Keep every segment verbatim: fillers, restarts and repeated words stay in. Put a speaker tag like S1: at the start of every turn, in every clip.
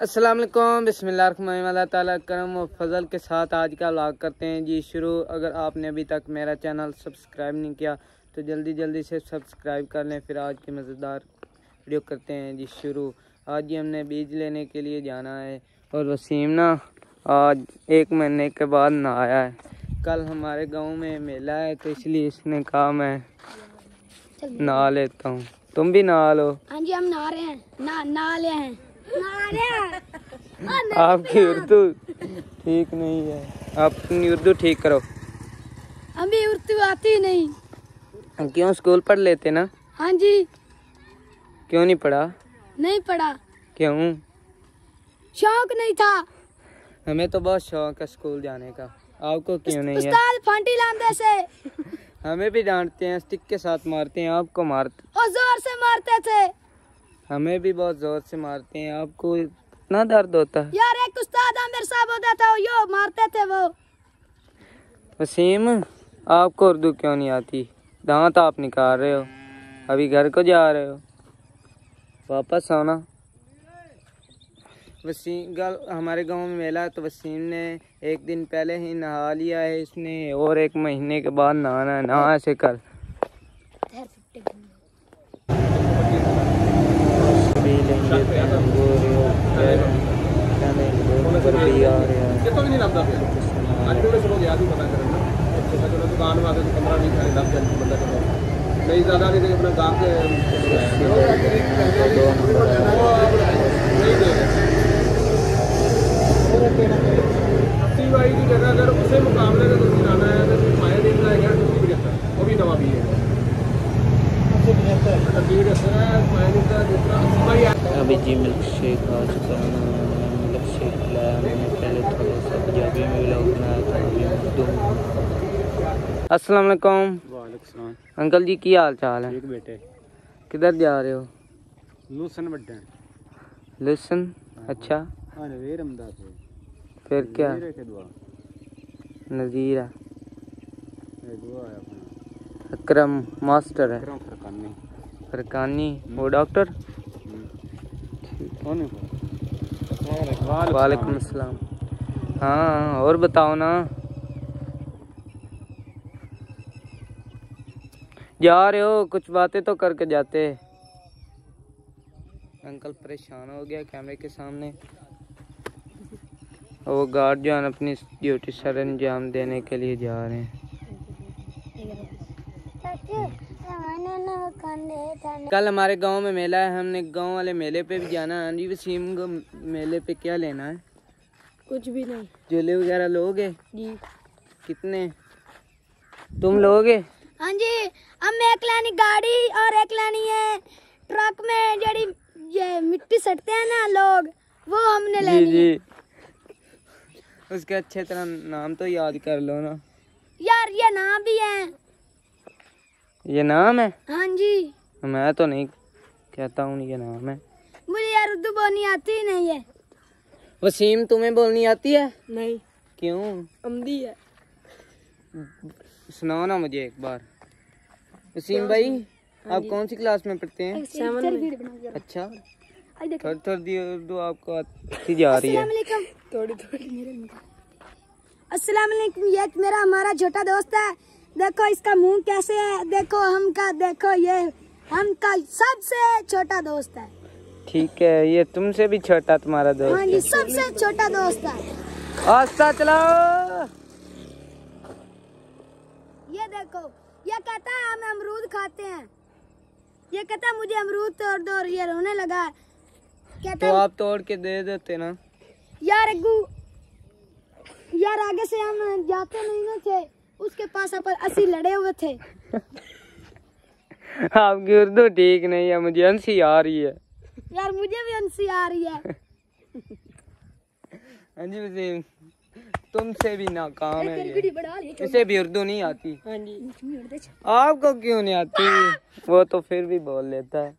S1: अस्सलाम वालेकुम, बिस्मिल्लाहिर्रहमानिर्रहीम। अल्लाह ताला करम और फजल के साथ आज का व्लॉग करते हैं जी शुरू। अगर आपने अभी तक मेरा चैनल सब्सक्राइब नहीं किया तो जल्दी जल्दी से सब्सक्राइब कर लें। फिर आज की मज़ेदार वीडियो करते हैं जी शुरू। आज ही हमने बीज लेने के लिए जाना है और वसीम ना आज एक महीने के बाद ना आया है। कल हमारे गांव में मेला है तो इसलिए इसने कहा मैं नहा लेता हूँ, तुम भी नहा लो।
S2: हाँ जी, हम नहा रहे हैं, ना नहा ले हैं, नहा रहे हैं।
S1: आपकी उर्दू ठीक नहीं है, आप अपनी उर्दू ठीक करो।
S2: अभी उर्दू आती नहीं।
S1: क्यों, स्कूल पढ़ लेते ना?
S2: हाँ जी।
S1: क्यों नहीं पढ़ा?
S2: नहीं पढ़ा।
S1: क्यों?
S2: शौक नहीं था।
S1: हमें तो बहुत शौक है स्कूल जाने का, आपको क्यों नहीं है?
S2: उस्ताद फांटी लांदे से
S1: हमें भी डांटते हैं, स्टिक के साथ मारते हैं, आपको मारते
S2: और जोर से मारते थे।
S1: हमें भी बहुत जोर से मारते हैं, आपको इतना दर्द होता है?
S2: यार एक उस्ताद आमिर साहब होता था, यो मारते थे वो।
S1: वसीम, आपको उर्दू क्यों नहीं आती? दांत आप निकाल रहे हो, अभी घर को जा रहे हो, वापस आना। वसीम गल हमारे गांव में मेला है तो वसीम ने एक दिन पहले ही नहा लिया है इसने, और एक महीने के बाद नहाना है। नहा से कर
S3: अस्सी वाई की जगह अगर उसे मुकाबले में कुछ लाना है तो माया देखना है क्या कुछ पचहत्तर वो भी नवा भी है।
S1: अभी जी मिल्क शेक आ चुका है, मिल्क शेक लाया मैंने, पहले थोड़ा सा पंजाबी में व्लॉग बनाया था, अभी उर्दू। अस्सलाम वालेकुम।
S3: वालेकुम सलाम।
S1: अंकल जी की हाल चाल है?
S3: एक बेटे
S1: किधर जा रहे हो?
S3: लूसन बड्डे
S1: लूसन, अच्छा
S3: हाँ नवीर अहमदाबाद से।
S1: फिर क्या?
S3: नज़ीर के दुआ
S1: नज़ीर है,
S3: ये दुआ है अपना
S1: अकरम मास्टर है,
S3: अकरम फरकानी
S1: फरकानी वो डॉक्टर।
S3: कौन है?
S1: वालेकुम अस्सलाम। हाँ और बताओ ना, जा रहे हो कुछ बातें तो करके जाते। अंकल परेशान हो गया कैमरे के सामने, वो गार्ड जो है अपनी ड्यूटी सर अंजाम देने के लिए जा रहे हैं। कल हमारे गांव में मेला है, हमने गांव वाले मेले पे भी जाना है। जी वसीम को मेले पे क्या लेना है?
S2: कुछ भी नहीं।
S1: झूले वगैरह लोगे?
S2: जी।
S1: कितने तुम लोगे?
S2: हाँ जी, हम एक लानी गाड़ी और एक लानी है ट्रक में जड़ी ये मिट्टी सटते हैं ना लोग, वो हमने
S1: जी
S2: लेनी
S1: जी।
S2: है।
S1: उसके अच्छे तरह नाम तो याद कर लो ना
S2: यार ये नाम भी है।
S1: ये नाम है?
S2: हाँ जी।
S1: मैं तो नहीं कहता हूँ ये नाम है।
S2: मुझे यार उर्दू बोलनी आती ही नहीं है।
S1: वसीम तुम्हें बोलनी आती है?
S2: नहीं।
S1: क्यों?
S2: अमदी है।
S1: सुनाओ ना मुझे एक बार। वसीम भाई आप कौन सी क्लास में पढ़ते हैं? अच्छा, थोड़ी थोड़ी उर्दू आपको आती जा रही है।
S2: थोड़ी थोड़ी मेरे अस्सलाम वालेकुम। ये मेरा हमारा छोटा दोस्त है, देखो इसका मुंह कैसे है, देखो हम का, देखो ये हम का सबसे छोटा दोस्त है।
S1: ठीक है, ये तुमसे भी छोटा तुम्हारा दोस्त?
S2: हाँ जी, सबसे छोटा दोस्त है।
S1: आस्ता चलाओ।
S2: ये देखो, ये कहता है हम अमरूद खाते हैं, ये कहता है मुझे अमरूद तोड़ दो, और ये रोने लगा। कहता
S1: तो आप तोड़ के दे देते ना।
S2: यार अग्गू, यार आगे से हम जाते नहीं ना थे, उसके पास अपन अस्सी लड़े हुए थे।
S1: आपकी उर्दू ठीक नहीं है, मुझे हंसी आ रही है।
S2: यार मुझे भी हंसी आ रही है।
S1: हाँ जी वसीम, तुमसे भी नाकाम है ये। इसे भी उर्दू नहीं आती।
S2: हाँ जी।
S1: आपको क्यों नहीं आती? वो तो फिर भी बोल लेता है।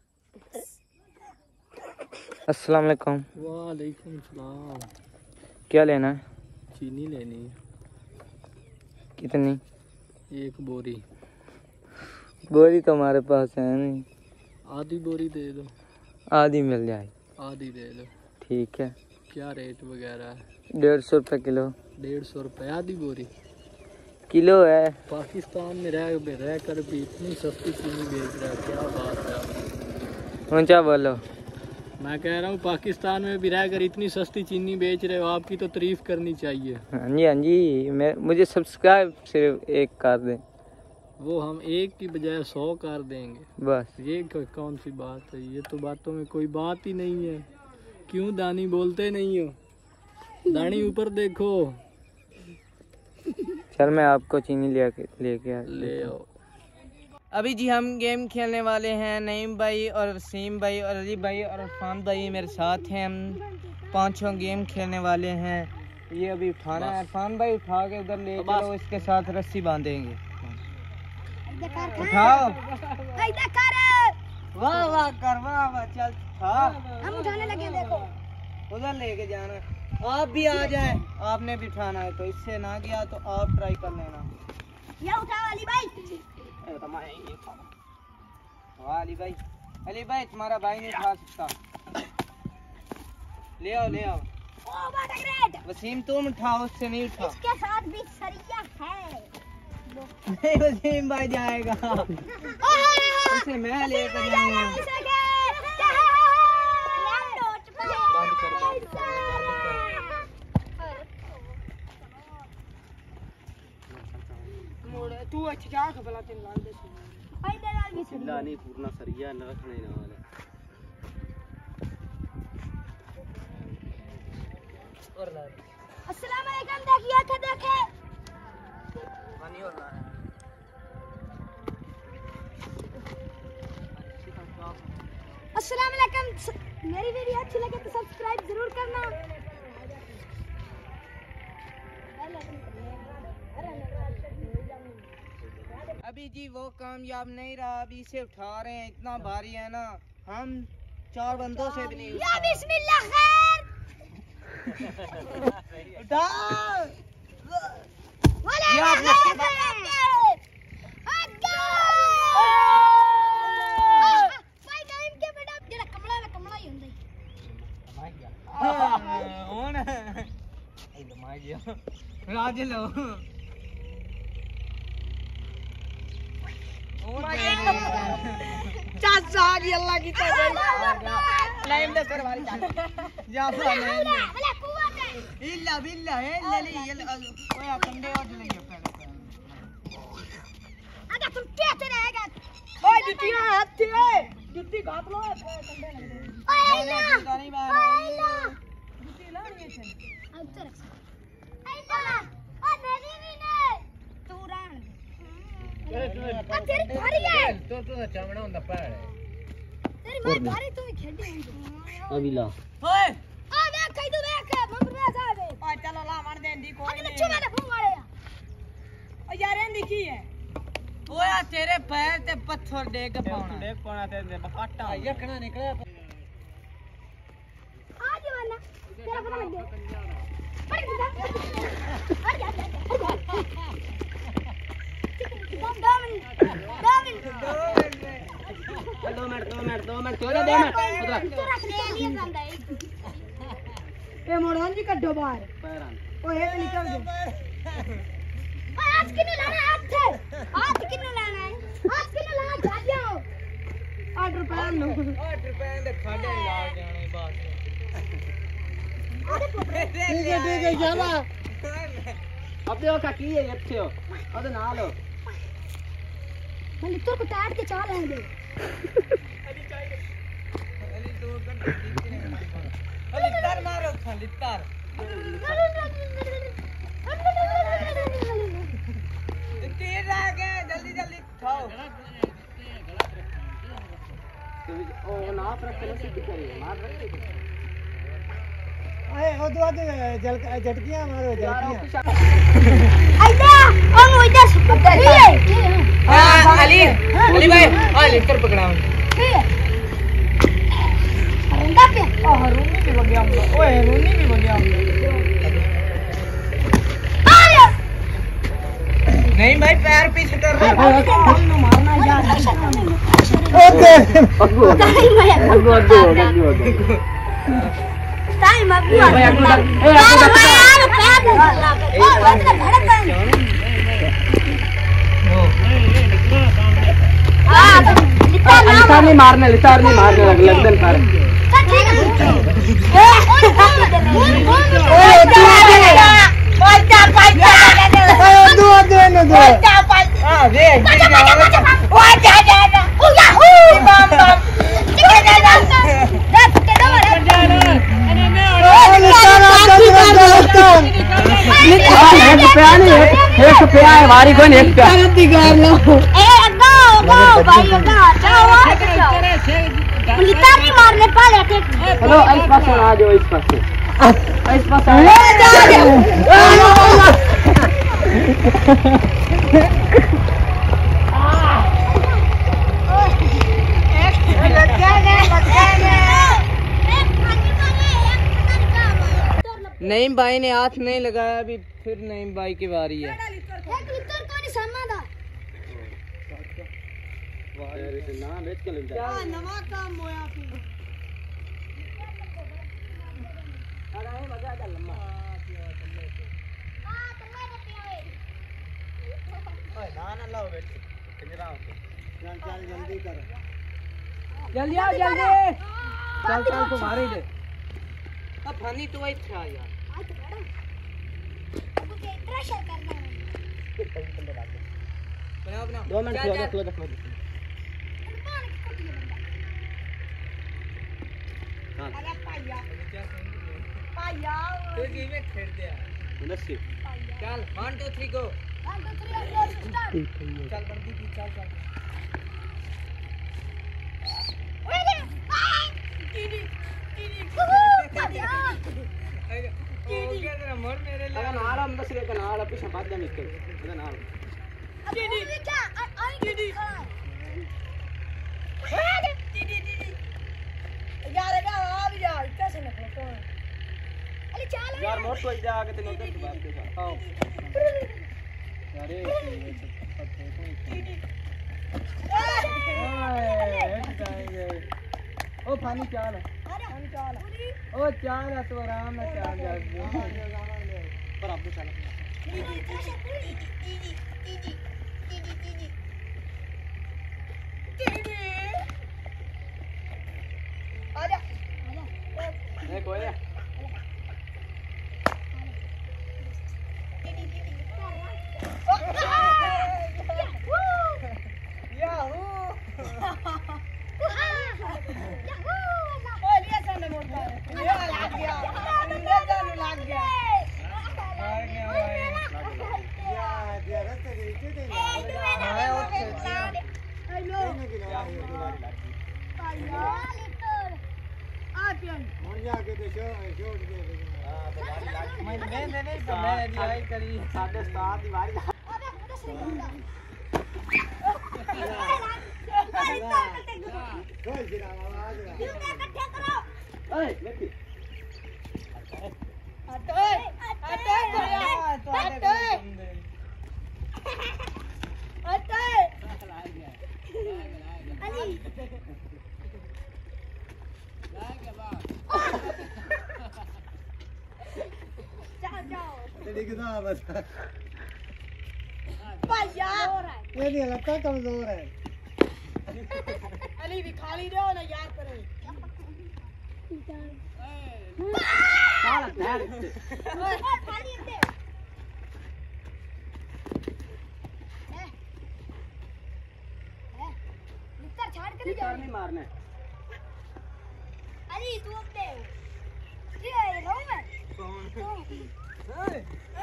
S1: अस्सलाम वालेकुम।
S3: वालेकुम सलाम।
S1: क्या लेना है?
S3: चीनी लेनी है।
S1: कितनी?
S3: एक बोरी।
S1: बोरी तो हमारे पास है नहीं।
S3: आधी बोरी दे दो।
S1: आधी मिल जाएगी।
S3: आधी दे दो।
S1: ठीक है।
S4: क्या रेट वगैरह है?
S1: डेढ़ सौ रुपये किलो।
S4: डेढ़ सौ रुपये आधी बोरी
S1: किलो है।
S4: पाकिस्तान में रह रह कर भी इतनी सस्ती चीनी बेच रहा है, क्या बात है।
S1: ऊंचा बोलो।
S4: मैं कह रहा हूँ पाकिस्तान में भी रह कर इतनी सस्ती चीनी बेच रहे हो, आपकी तो तारीफ करनी चाहिए।
S1: हाँ जी हाँ जी, मैं मुझे सब्सक्राइब सिर्फ एक कर दें।
S4: वो हम एक की बजाय सौ कर देंगे
S1: बस।
S4: ये कौन सी बात है, ये तो बातों में कोई बात ही नहीं है। क्यों दानी बोलते नहीं हो? दानी ऊपर देखो।
S1: चल मैं आपको चीनी ले लेके
S4: ले आओ।
S1: अभी जी हम गेम खेलने वाले हैं। नईम भाई और वसीम भाई और अली भाई और अरफान भाई मेरे साथ हैं। हम पांचों गेम खेलने वाले हैं। ये अभी उठाना है। अरफान भाई उठा के उधर ले चलो, इसके साथ रस्सी बांधेंगे। उठाओ। वाह वाह कर, वाह वाह। चल उठा।
S2: हम उठाने लगे, देखो
S1: उधर लेके जाना। आप भी आ जाए, आपने भी उठाना है तो। इससे ना गया तो आप ट्राई कर लेना।
S2: ये उठाओ अली भाई।
S1: वाह अली भाई, अली भाई तुम्हारा भाई नहीं उठा सकता। ले आओ ले आओ।
S2: Oh what a great.
S1: Wasim तुम उठाओ, उससे नहीं उठा।
S2: इसके साथ भी सरिया है।
S1: नहीं वसीम भाई जाएगा, उसे मैं लेकर जाऊंगा।
S2: तू अच्छा क्या खबला तेन लाल दे भाई दे लाल भी
S3: चिल्ला नहीं पूरना सरिया न रखने ना वाले।
S2: अस्सलाम वालेकुम। देखिए थे देखे
S1: पानी और ला
S2: अस्सलाम वालेकुम। मेरी वीडियो अच्छी लगे तो सब्सक्राइब जरूर करना।
S1: अभी जी वो कामयाब नहीं रहा। अभी इसे उठा रहे हैं, इतना भारी है ना, हम चार बंदों से भी नहीं
S2: या बिस्मिल्लाह खैर।
S1: उठा।
S2: वाले
S1: ये आप
S2: आगे भाई टाइम के बेटा जेड़ा कमला ना कमला ही हुंदा
S1: कौन है? ये दमा गया राज लो। चाचा की अल्लाह की चाचा लाइन दे कर वाली चाचा जा फला नहीं
S2: वाला कुवत है।
S1: इल्ला बिल्ला है लली ओए कंडे और लेंगे पहले।
S2: अगर तुम कहते रहेगा
S1: ओए जुतियां हाथ से ओए जुती घाट लो कंडे लग रहे।
S2: ओए ना
S1: नहीं मैं जुती ला रही है।
S2: अब तो रख आई ना ओ मेरी भी नहीं तू रान तेरी भारी है।
S3: तो तो चामड़ा ਹੁੰਦਾ पैर
S2: तेरी मां भारी तू भी खेडी
S3: अभी ला
S1: ओए
S2: आ देख कई तू देख मम रे जावे
S1: ओ चलो ला मार देंदी कोई
S2: अरे बच्चों मैंने फोन मारे
S1: ओ यार एंदी की है। ओए तेरे पैर ते पत्थर डेग पाउना डेग पाउना ते बकाटा यखना निकले।
S2: आ जवाना तेरा पता लग गया। अरे अरे अरे
S1: दो मिनट दो मिनट दो मिनट चलो दो मिनट ए मोड़न जी कड्डो बाहर ओए ये निकल गए।
S2: आज किने लाना है? आज थे आज किने लाना है? आज किने लाना जा जाओ
S1: ऑर्डर पहन लो। ऑर्डर पहन दे खाड़े ला जाने बात।
S2: ठीक
S1: है ठीक है चला अब देखो का की है अच्छे हो अब ना लो
S2: मैं तो को ताड़ के चाल आएंगे।
S1: अली चाहिए अली दो कर अली तार मारो खाली तार तीर आ गए जल्दी जल्दी खाओ। ओ नाप रख के सीधी करिए मार रखिए। अरे ओ दो जल झटकियां मारो झटकियां
S2: आइदा ओ मुझे सुपट है।
S1: हां अली अली भाई आ लेकर पकड़ाओ।
S2: ठीक है रंगा पे
S1: ओ हरूनी भी बन गया ओए हरूनी भी बन गया। नहीं भाई पैर पीछे कर रहा है मारना यार। ओके
S2: टाइम है
S3: अगो अगो अगो
S2: टाइम मब्बू
S1: भाई एक मिनट ए लितार नहीं मारने लितार नहीं मारने लग लग दिन पर दो दो न दो हां वे एक रुपया है वारी को एक रुपया दिखार लो ए गो गो भाई गो जाओ लितार नहीं मारने पाले हेलो इस पास आ जाओ इस पास इस पास आ नईम भाई ने हाथ नहीं लगाया अभी फिर नईम भाई की बारी है जल्दी आओ जल्दी चल चल तुम्हारे दे अब फनी तो वही था यार दो मिनट खलो खलो खलो अरे पाया पाया तो गेम में खेल दिया नस्सी चल one two three go one two three start चल बंदी की चल चल ओए टीडी टीडी पाया टीडी तेरा मोर मेरे लिए अगर नाल हम बस रे का नाल पीछे बाद में निकल अगर नाल टीडी क्या आई टीडी टीडी टीडी यार ना आ भी जा कैसे न फोटो अरे चल यार मोर तो इधर आके तेरे उधर बात दे आओ यार ये ओ पानी चाल पानी चाल ओ चाल तो आराम से चाल जा पर अब चल आजा ए कोई ये नहीं लगता कमजोर है अली भी खाली दो ना याद करे साला धैर ओए खाली दे ए ए निकर छाड़ के नहीं नहीं मारना अली तू अब दे ये रो मैं कौन ए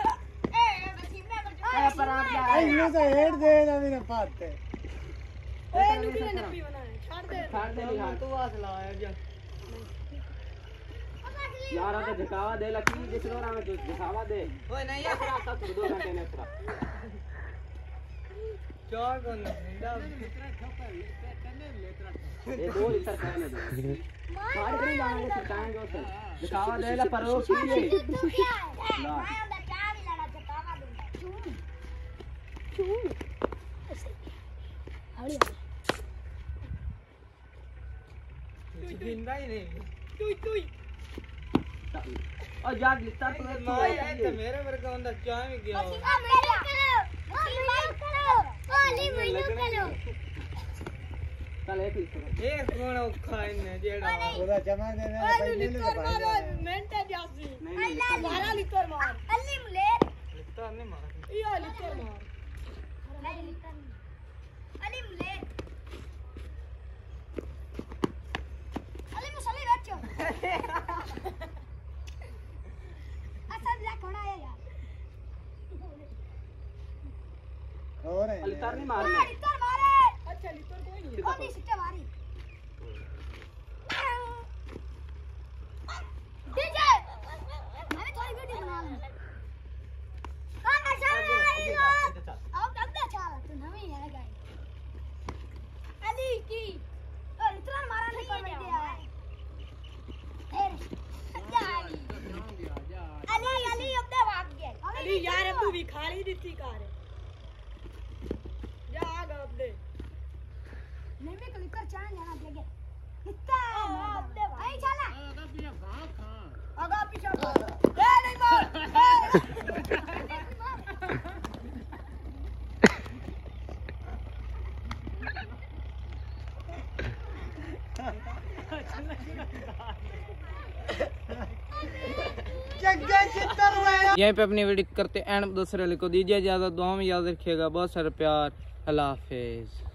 S1: पर आप जा ये तो हेड दे ना मेरे पाते ओए नुकी ने नपी बनाए छाड़ दे छाड़ दे नहीं तू वास लाया जा यार आ झकावा दे लकी जिस रोरा में तू झकावा दे ओए नहीं यार रास्ता छोड़ दो घंटे ने एक्स्ट्रा चार को निंदा कितना ठोका करने लेतरा ये दो लीटर कहने दे मार के जाने सरकाएंगे उसे झकावा दे ला परो की ना जिंदा ही नहीं तुई तुई और जाग लिखता तो मेरे वर्ग का बंदा चाय में गया एक कौन खाने जेड़ा पूरा जमा देने पहले ले मेंटे जासी मारा लिटर मार अली ले लिटर नहीं मारा ये लिटर मार नहीं लिटर अली ले अली मुसली बच्चो अच्छा जा कौन आया यार
S3: और है
S1: लिटर नहीं मारने
S2: लिटर मारे
S1: अच्छा लिटर कोई नहीं
S2: कौन सी सिट्टे मारी डीजे मैं थोड़ी वीडियो बना लूं कौन अच्छा है अब तक दे चल तू नहीं है गाइस अली की और इतना मारा नहीं कर बैठे यार अली अली अब दे भाग गया
S1: अली यार अब तू भी खाली दिखती कार जा आग अब दे
S2: नहीं भी क्लिकर चांद जाना देगे कितना अब दे भाई चला
S4: आगा पीछे भाग खा
S2: आगा पीछे ए नहीं मार
S1: यहीं पे अपनी वीडियो करते एंड दूसरे को दीजिए इजाजत, दुआ में याद रखिएगा, बहुत सारा प्यार, अल्लाह हाफिज।